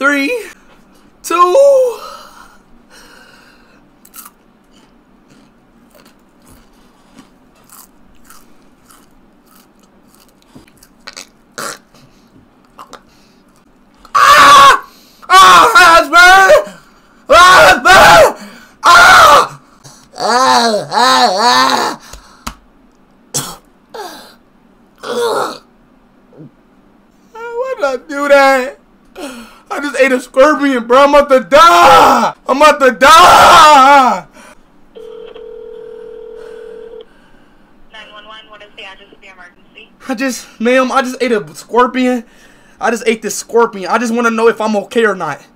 3, 2. Why did I do that? I just ate a scorpion, bro. I'm about to die. I'm about to die. 911, what is the address of the emergency? Ma'am, I just ate a scorpion. I just ate this scorpion. I just want to know if I'm okay or not.